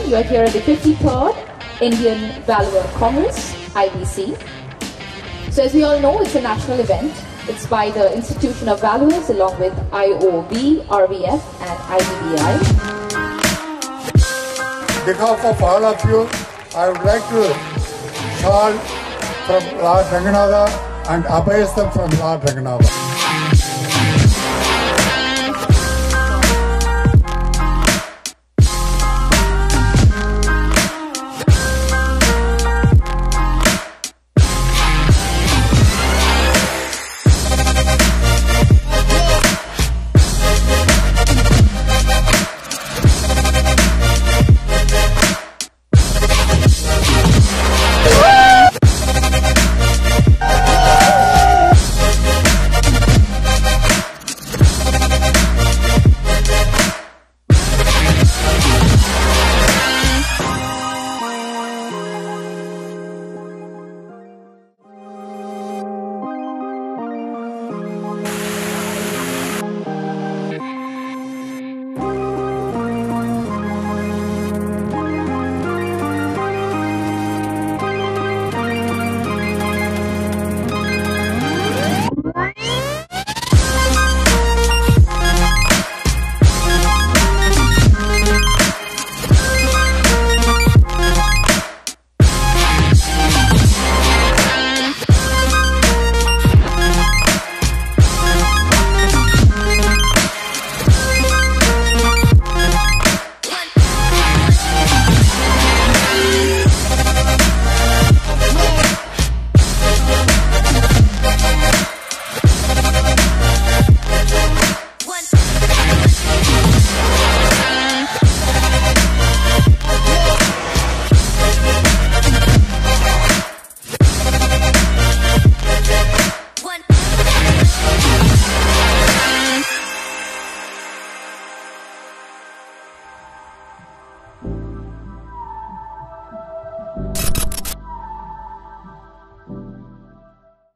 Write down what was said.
You are here at the 53rd Indian Valuer Congress, IBC. So as we all know, it's a national event. It's by the Institution of Valuers along with IOVRVF and IBBI. On behalf of all of you, I would like to call from Lord Ranganatha and Abhayastham from Lord Ranganatha.